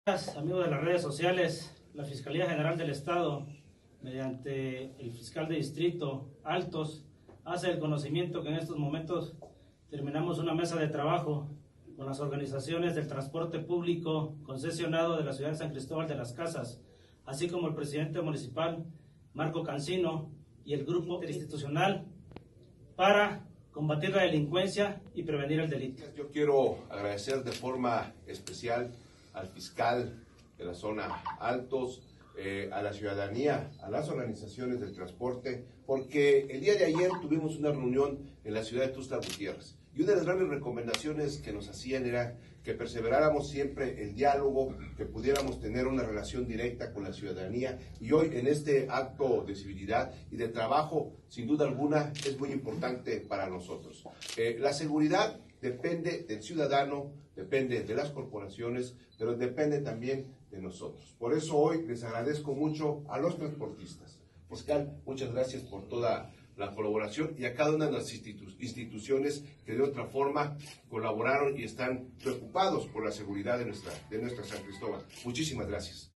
Amigos de las redes sociales, la Fiscalía General del Estado, mediante el fiscal de distrito, Altos, hace el conocimiento que en estos momentos terminamos una mesa de trabajo con las organizaciones del transporte público concesionado de la ciudad de San Cristóbal de las Casas, así como el presidente municipal, Marco Cancino, y el grupo interinstitucional para combatir la delincuencia y prevenir el delito. Yo quiero agradecer de forma especial al fiscal de la zona Altos, a la ciudadanía, a las organizaciones del transporte, porque el día de ayer tuvimos una reunión en la ciudad de Tuxtla Gutiérrez y una de las grandes recomendaciones que nos hacían era que perseveráramos siempre el diálogo, que pudiéramos tener una relación directa con la ciudadanía, y hoy en este acto de civilidad y de trabajo, sin duda alguna, es muy importante para nosotros. La seguridad depende del ciudadano, depende de las corporaciones, pero depende también de nosotros. Por eso hoy les agradezco mucho a los transportistas. Fiscal, muchas gracias por toda la colaboración, y a cada una de las instituciones que de otra forma colaboraron y están preocupados por la seguridad de nuestra San Cristóbal. Muchísimas gracias.